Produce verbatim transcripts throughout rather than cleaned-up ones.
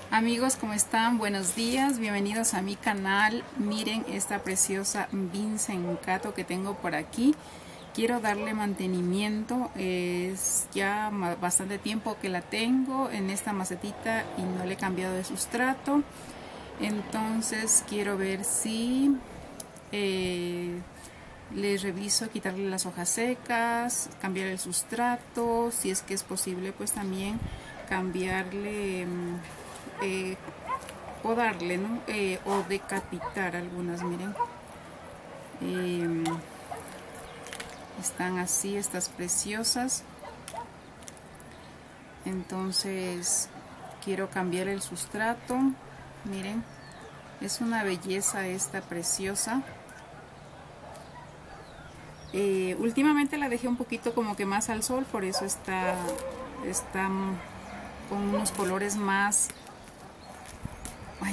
Amigos, ¿cómo están? Buenos días, bienvenidos a mi canal. Miren esta preciosa Vincencato que tengo por aquí. Quiero darle mantenimiento, es ya bastante tiempo que la tengo en esta macetita y no le he cambiado de sustrato. Entonces quiero ver si eh, le reviso, quitarle las hojas secas, cambiar el sustrato, si es que es posible pues también cambiarle... Eh, o darle, ¿no? Eh, o decapitar algunas, miren. Eh, están así, estas preciosas. Entonces quiero cambiar el sustrato. Miren, es una belleza esta preciosa. Eh, últimamente la dejé un poquito como que más al sol, por eso está, está con unos colores más Ay,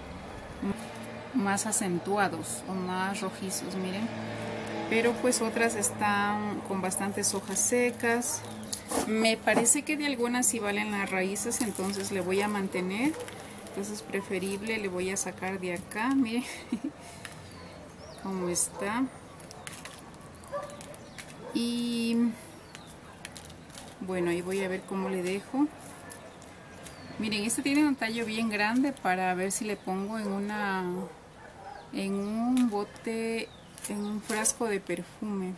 más acentuados o más rojizos, miren. Pero pues otras están con bastantes hojas secas. Me parece que de algunas sí valen las raíces, entonces le voy a mantener. Entonces preferible le voy a sacar de acá, miren cómo está. Y bueno, ahí voy a ver cómo le dejo. Miren, este tiene un tallo bien grande para ver si le pongo en una en un bote, en un frasco de perfume.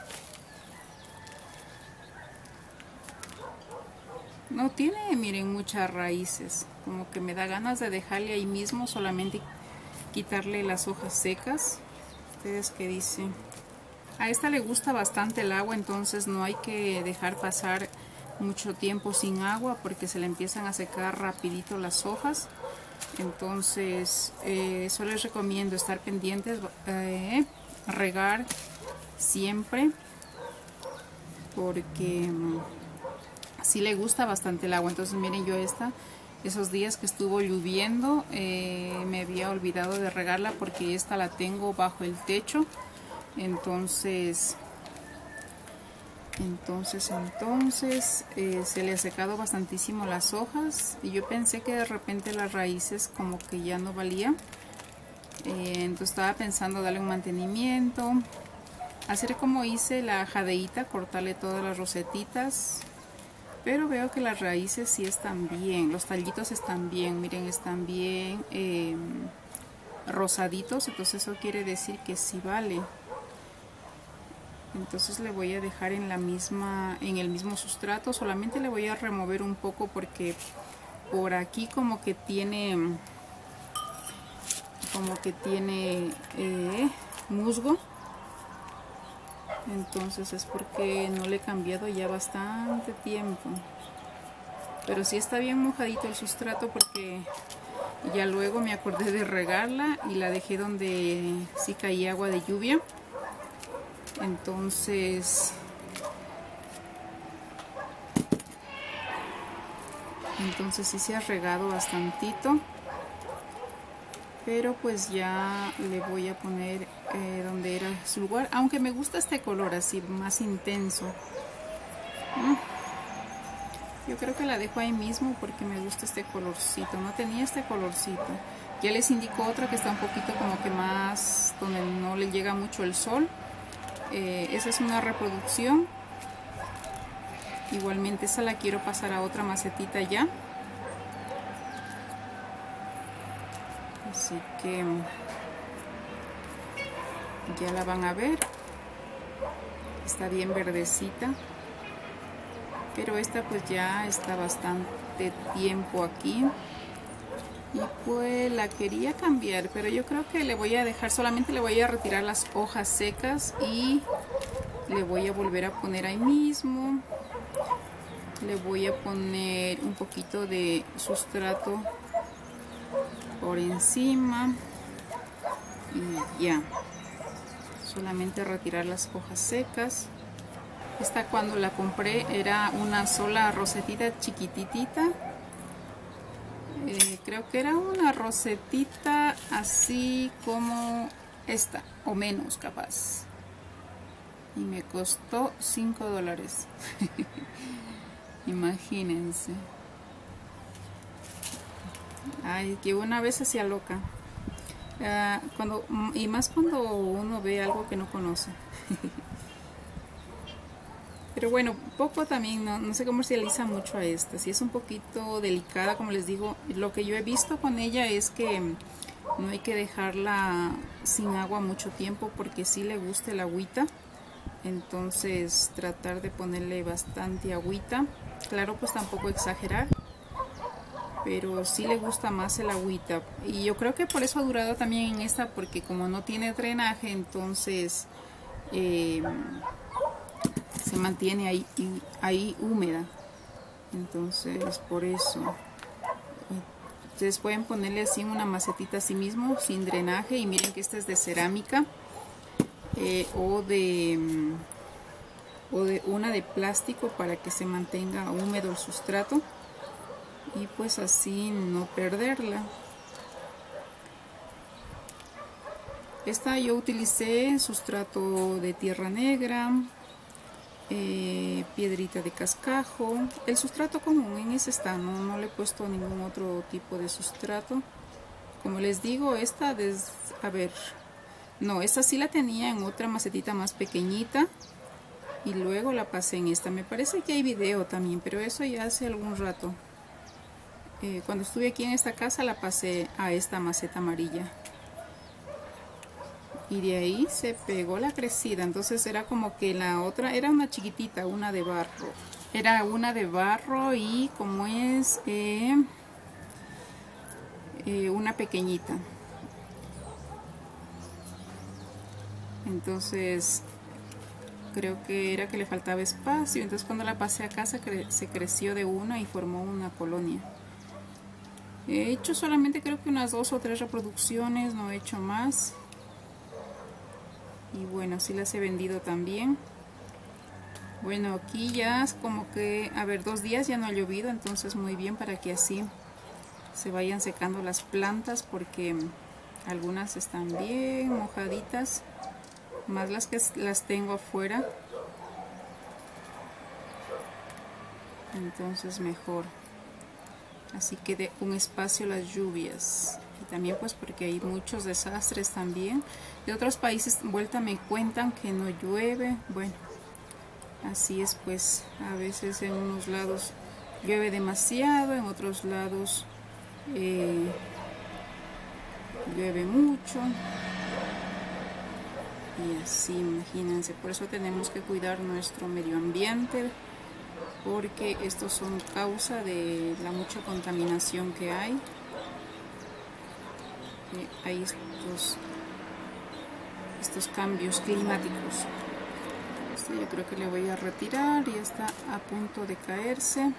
No tiene, miren, muchas raíces, como que me da ganas de dejarle ahí mismo, solamente quitarle las hojas secas. ¿Ustedes qué dicen? A esta le gusta bastante el agua, entonces no hay que dejar pasar mucho tiempo sin agua porque se le empiezan a secar rapidito las hojas. Entonces eh, eso les recomiendo, estar pendientes, eh, regar siempre porque um, sí le gusta bastante el agua. Entonces miren, yo esta esos días que estuvo lloviendo eh, me había olvidado de regarla porque esta la tengo bajo el techo. Entonces Entonces, entonces eh, se le ha secado bastantísimo las hojas y yo pensé que de repente las raíces como que ya no valía. Eh, entonces estaba pensando darle un mantenimiento, hacer como hice la jadeíta, cortarle todas las rosetitas. Pero veo que las raíces sí están bien, los tallitos están bien, miren, están bien eh, rosaditos, entonces eso quiere decir que sí vale. Entonces le voy a dejar en la misma en el mismo sustrato, solamente le voy a remover un poco porque por aquí como que tiene como que tiene eh, musgo. Entonces es porque no le he cambiado ya bastante tiempo, pero sí está bien mojadito el sustrato porque ya luego me acordé de regarla y la dejé donde sí caía agua de lluvia. Entonces, entonces sí se ha regado bastantito, pero pues ya le voy a poner eh, donde era su lugar, aunque me gusta este color así más intenso. Yo creo que la dejo ahí mismo porque me gusta este colorcito, no tenía este colorcito. Ya les indico otra que está un poquito como que más, donde no le llega mucho el sol. Eh, esa es una reproducción. Igualmente esa la quiero pasar a otra macetita ya. Así que ya la van a ver. Está bien verdecita. Pero esta pues ya está bastante tiempo aquí. Y pues la quería cambiar, pero yo creo que le voy a dejar, solamente le voy a retirar las hojas secas y le voy a volver a poner ahí mismo. Le voy a poner un poquito de sustrato por encima y ya, solamente retirar las hojas secas. Esta cuando la compré era una sola rosetita chiquititita. Eh, creo que era una rosetita así como esta o menos capaz, y me costó cinco dólares. Imagínense. Ay, que una vez hacía loca. Uh, cuando, y más cuando uno ve algo que no conoce. Pero bueno, poco también, no, no se comercializa mucho a esta. Si es un poquito delicada, como les digo, lo que yo he visto con ella es que no hay que dejarla sin agua mucho tiempo porque sí le gusta el agüita. Entonces tratar de ponerle bastante agüita. Claro, pues tampoco exagerar, pero sí le gusta más el agüita. Y yo creo que por eso ha durado también en esta, porque como no tiene drenaje, entonces eh, se mantiene ahí, ahí húmeda. Entonces por eso ustedes pueden ponerle así una macetita así mismo sin drenaje. Y miren que esta es de cerámica eh, o de o de una de plástico para que se mantenga húmedo el sustrato y pues así no perderla. Esta yo utilicé sustrato de tierra negra, eh, piedrita de cascajo, el sustrato común. En ese está, no, no le he puesto ningún otro tipo de sustrato. Como les digo, esta des, a ver, no, esta sí la tenía en otra macetita más pequeñita y luego la pasé en esta. Me parece que hay video también, pero eso ya hace algún rato. Eh, cuando estuve aquí en esta casa la pasé a esta maceta amarilla y de ahí se pegó la crecida. Entonces era como que la otra era una chiquitita, una de barro, era una de barro y como es eh, eh, una pequeñita. Entonces creo que era que le faltaba espacio. Entonces cuando la pasé a casa cre se creció de una y formó una colonia. He hecho solamente creo que unas dos o tres reproducciones, no he hecho más. Y bueno, sí las he vendido también. Bueno, aquí ya es como que, a ver, dos días ya no ha llovido, entonces muy bien para que así se vayan secando las plantas, porque algunas están bien mojaditas, más las que las tengo afuera. Entonces mejor. Así que de un espacio las lluvias. Y también pues porque hay muchos desastres también. De otros países vuelta me cuentan que no llueve. Bueno, así es pues. A veces en unos lados llueve demasiado, en otros lados eh, llueve mucho. Y así, imagínense. Por eso tenemos que cuidar nuestro medio ambiente, porque estos son causa de la mucha contaminación que hay. Eh, hay estos, estos cambios climáticos. Este yo creo que le voy a retirar, ya está a punto de caerse.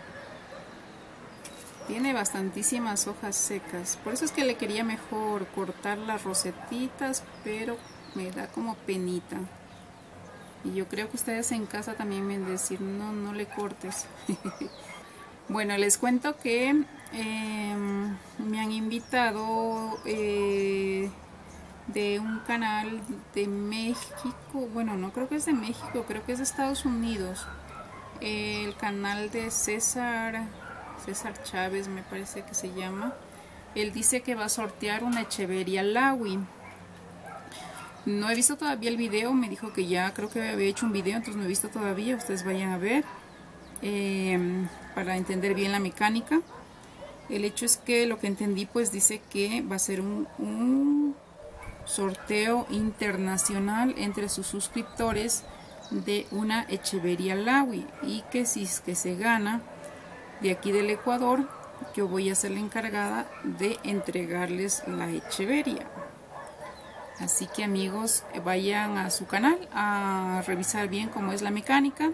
Tiene bastantísimas hojas secas, por eso es que le quería mejor cortar las rosetitas, pero me da como penita. Y yo creo que ustedes en casa también me van a decir, no, no le cortes. Bueno, les cuento que eh, me han invitado eh, de un canal de México. Bueno, no creo que es de México, creo que es de Estados Unidos. Eh, el canal de César, César Chávez me parece que se llama. Él dice que va a sortear una Echeveria Laui. No he visto todavía el video, me dijo que ya creo que había hecho un video, entonces no he visto todavía, ustedes vayan a ver eh, para entender bien la mecánica. El hecho es que lo que entendí pues dice que va a ser un, un sorteo internacional entre sus suscriptores de una Echeveria Laui, y que si es que se gana de aquí del Ecuador, yo voy a ser la encargada de entregarles la Echeveria. Así que amigos, vayan a su canal a revisar bien cómo es la mecánica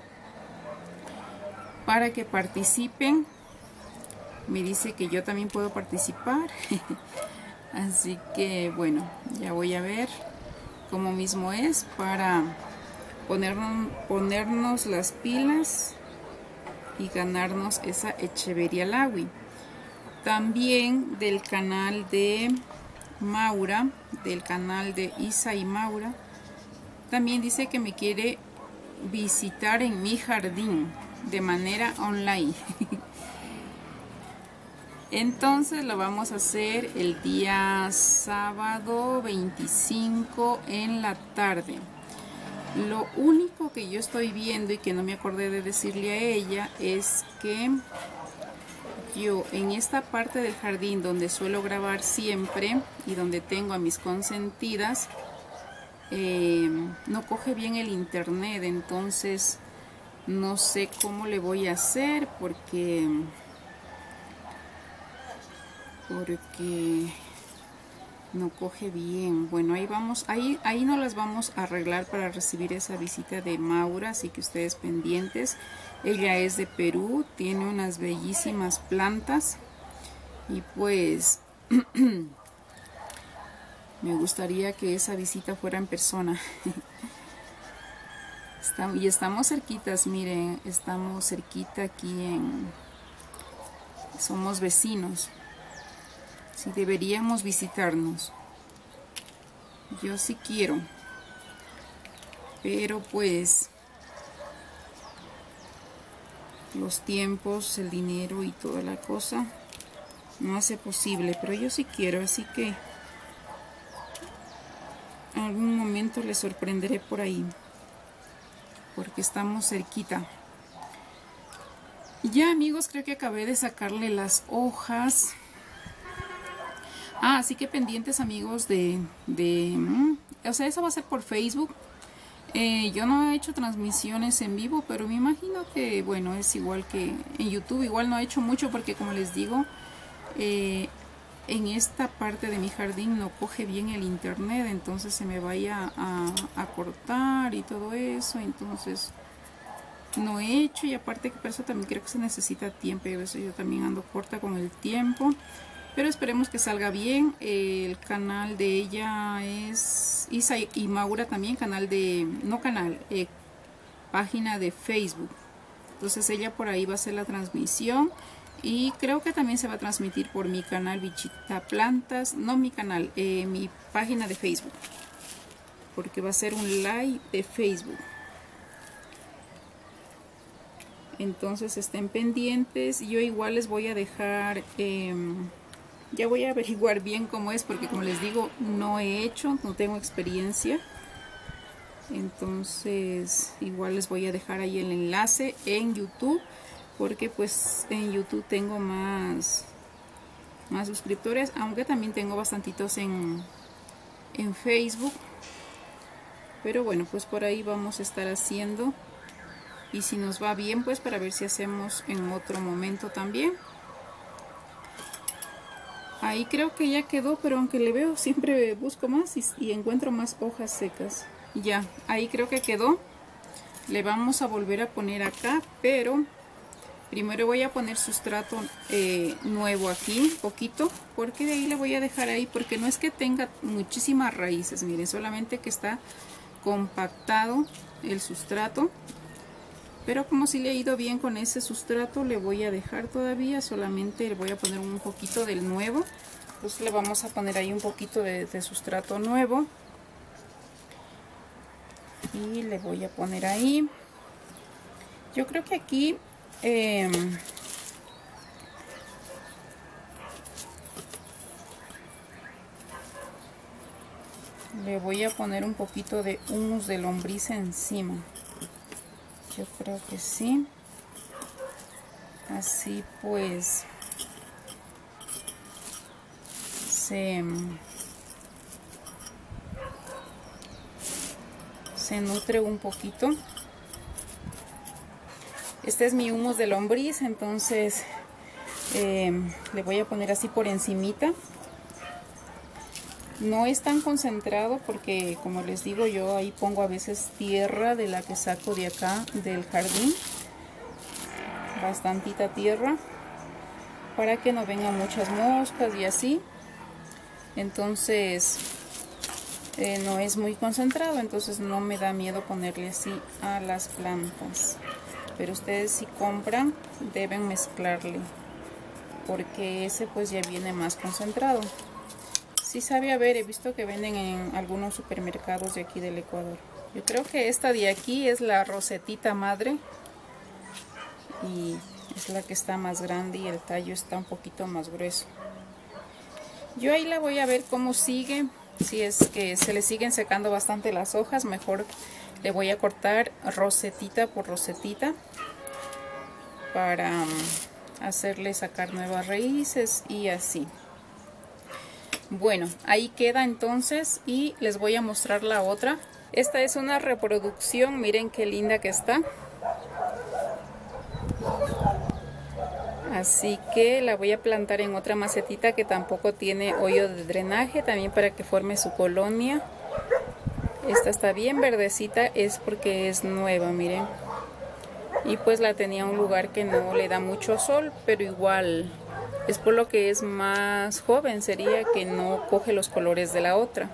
para que participen. Me dice que yo también puedo participar. Así que bueno, ya voy a ver cómo mismo es para ponernos, ponernos las pilas y ganarnos esa Echeveria Laui. También del canal de Maura, del canal de Isa y Maura, también dice que me quiere visitar en mi jardín de manera online. Entonces lo vamos a hacer el día sábado veinticinco en la tarde. Lo único que yo estoy viendo y que no me acordé de decirle a ella es que yo en esta parte del jardín donde suelo grabar siempre y donde tengo a mis consentidas, eh, no coge bien el internet. Entonces no sé cómo le voy a hacer porque... porque no coge bien. Bueno, ahí vamos, ahí, ahí no las vamos a arreglar para recibir esa visita de Maura, así que ustedes pendientes. Ella es de Perú, tiene unas bellísimas plantas y pues me gustaría que esa visita fuera en persona. Estamos, y estamos cerquitas, miren, estamos cerquita aquí en... somos vecinos. Si deberíamos visitarnos. Yo sí quiero. Pero pues los tiempos, el dinero y toda la cosa no hace posible. Pero yo sí quiero, así que en algún momento les sorprenderé por ahí. Porque estamos cerquita. Ya amigos, creo que acabé de sacarle las hojas. Ah, así que pendientes amigos de, de mm, o sea, eso va a ser por Facebook. Eh, yo no he hecho transmisiones en vivo, pero me imagino que, bueno, es igual que en YouTube. Igual no he hecho mucho porque, como les digo, eh, en esta parte de mi jardín no coge bien el internet, entonces se me vaya a, a cortar y todo eso. Entonces no he hecho, y aparte que por eso también creo que se necesita tiempo, y a veces yo también ando corta con el tiempo. Pero esperemos que salga bien. El canal de ella es Isa y Maura también, canal de, no canal, eh, página de Facebook. Entonces ella por ahí va a hacer la transmisión. Y creo que también se va a transmitir por mi canal Bichita Plantas. No mi canal, eh, mi página de Facebook. Porque va a ser un live de Facebook. Entonces estén pendientes. Yo igual les voy a dejar... Eh, ya voy a averiguar bien cómo es, porque como les digo, no he hecho, no tengo experiencia. Entonces igual les voy a dejar ahí el enlace en YouTube, porque pues en YouTube tengo más, más suscriptores, aunque también tengo bastantitos en, en Facebook. Pero bueno, pues por ahí vamos a estar haciendo. Y si nos va bien, pues para ver si hacemos en otro momento también. Ahí creo que ya quedó, pero aunque le veo, siempre busco más y, y encuentro más hojas secas. Ya, ahí creo que quedó. Le vamos a volver a poner acá, pero primero voy a poner sustrato eh, nuevo aquí, poquito, porque de ahí le voy a dejar ahí, porque no es que tenga muchísimas raíces, miren, solamente que está compactado el sustrato. Pero como si le ha ido bien con ese sustrato, le voy a dejar todavía, solamente le voy a poner un poquito del nuevo. Entonces le vamos a poner ahí un poquito de, de sustrato nuevo. Y le voy a poner ahí. Yo creo que aquí... Eh, le voy a poner un poquito de humus de lombriz encima. Yo creo que sí. Así pues se, se nutre un poquito. Este es mi humus de lombriz, entonces eh, le voy a poner así por encimita. No es tan concentrado porque, como les digo, yo ahí pongo a veces tierra de la que saco de acá del jardín. Bastantita tierra para que no vengan muchas moscas y así. Entonces eh, no es muy concentrado, entonces no me da miedo ponerle así a las plantas. Pero ustedes, si compran, deben mezclarle, porque ese pues ya viene más concentrado. Sí sabe, a ver, he visto que venden en algunos supermercados de aquí del Ecuador. Yo creo que esta de aquí es la rosetita madre. Y es la que está más grande y el tallo está un poquito más grueso. Yo ahí la voy a ver cómo sigue. Si es que se le siguen secando bastante las hojas, mejor le voy a cortar rosetita por rosetita para um, hacerle sacar nuevas raíces y así. Bueno, ahí queda entonces y les voy a mostrar la otra. Esta es una reproducción, miren qué linda que está. Así que la voy a plantar en otra macetita que tampoco tiene hoyo de drenaje, también para que forme su colonia. Esta está bien verdecita, es porque es nueva, miren. Y pues la tenía en un lugar que no le da mucho sol, pero igual es por lo que es más joven, sería que no coge los colores de la otra.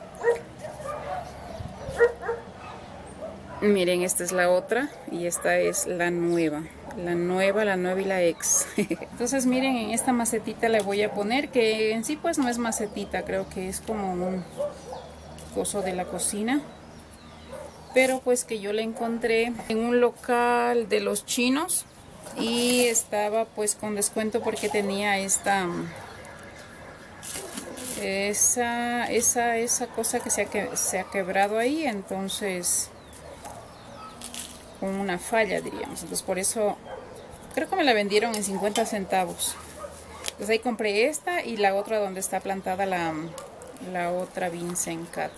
Miren, esta es la otra y esta es la nueva. La nueva, la nueva y la ex. Entonces miren, en esta macetita le voy a poner, que en sí pues no es macetita, creo que es como un coso de la cocina. Pero pues que yo la encontré en un local de los chinos y estaba pues con descuento porque tenía esta esa, esa, esa cosa que se ha, que se ha quebrado ahí, entonces con una falla diríamos, entonces por eso creo que me la vendieron en cincuenta centavos. Entonces ahí compré esta y la otra donde está plantada la, la otra Vincent Cat.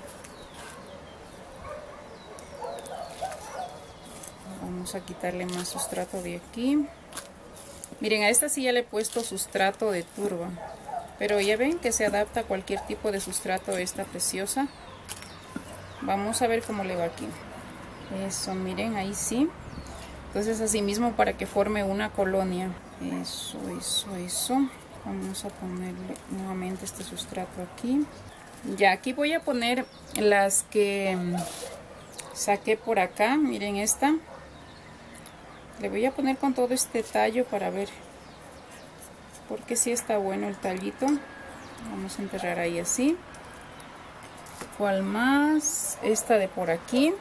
Vamos a quitarle más sustrato de aquí. Miren, a esta sí ya le he puesto sustrato de turba, pero ya ven que se adapta a cualquier tipo de sustrato esta preciosa. Vamos a ver cómo le va aquí. Eso, miren, ahí sí. Entonces así mismo para que forme una colonia. Eso, eso, eso. Vamos a ponerle nuevamente este sustrato aquí. Ya, aquí voy a poner las que saqué por acá. Miren esta. Le voy a poner con todo este tallo para ver. Porque sí está bueno el tallito. Vamos a enterrar ahí así. ¿Cuál más? Esta de por aquí.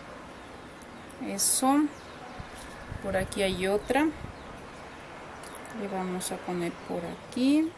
Eso. Por aquí hay otra. Le vamos a poner por aquí.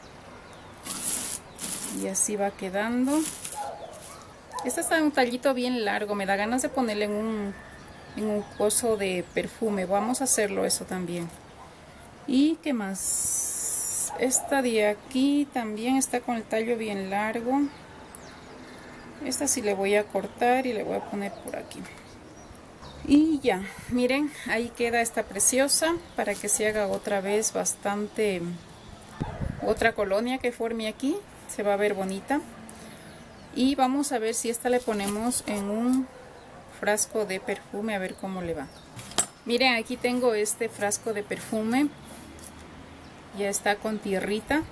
Y así va quedando. Esta está en un tallito bien largo. Me da ganas de ponerle en un, en un coso de perfume. Vamos a hacerlo eso también. ¿Y qué más? Esta de aquí también está con el tallo bien largo. Esta sí le voy a cortar y le voy a poner por aquí. Y ya, miren, ahí queda esta preciosa para que se haga otra vez bastante, otra colonia que forme aquí, se va a ver bonita. Y vamos a ver si esta le ponemos en un frasco de perfume, a ver cómo le va. Miren, aquí tengo este frasco de perfume, ya está con tierrita.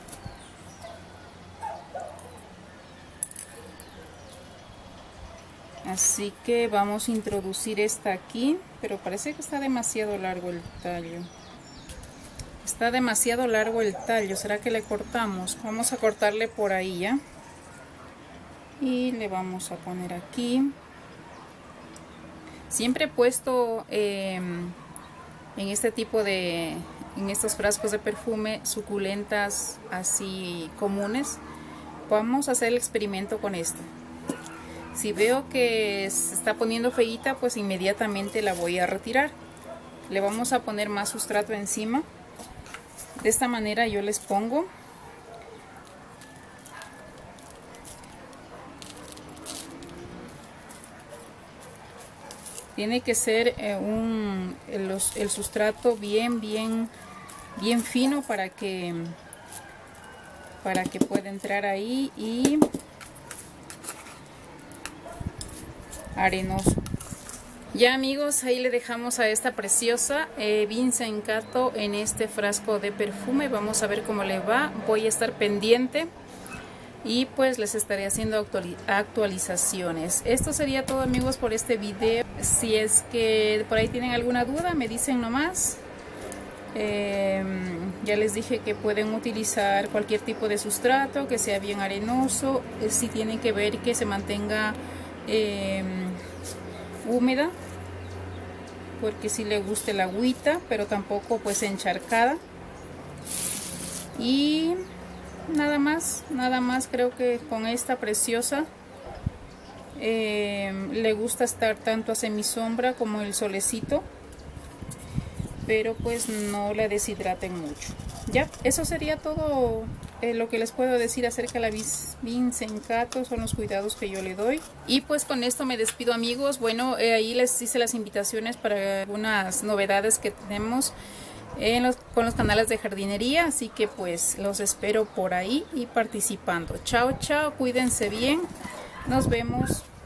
Así que vamos a introducir esta aquí, pero parece que está demasiado largo el tallo. Está demasiado largo el tallo, ¿será que le cortamos? Vamos a cortarle por ahí ya. Y le vamos a poner aquí. Siempre he puesto eh, en este tipo de, en estos frascos de perfume, suculentas así comunes. Vamos a hacer el experimento con esto. Si veo que se está poniendo feíta, pues inmediatamente la voy a retirar. Le vamos a poner más sustrato encima. De esta manera yo les pongo. Tiene que ser eh, un, el, el sustrato bien, bien, bien fino para que, para que pueda entrar ahí y arenoso. Ya amigos, ahí le dejamos a esta preciosa eh, Vincent Cat en este frasco de perfume. Vamos a ver cómo le va. Voy a estar pendiente y pues les estaré haciendo actualizaciones. Esto sería todo amigos por este video. Si es que por ahí tienen alguna duda, me dicen nomás. Eh, ya les dije que pueden utilizar cualquier tipo de sustrato que sea bien arenoso. Eh, si tienen que ver que se mantenga eh, húmeda porque sí le guste la agüita, pero tampoco pues encharcada. Y nada más, nada más creo que con esta preciosa eh, le gusta estar tanto a semisombra como el solecito, pero pues no la deshidraten mucho. Ya, eso sería todo eh, lo que les puedo decir acerca de la Vincencato. Son los cuidados que yo le doy. Y pues con esto me despido, amigos. Bueno, eh, ahí les hice las invitaciones para algunas novedades que tenemos en los, con los canales de jardinería, así que pues los espero por ahí y participando. Chao, chao, cuídense bien, nos vemos.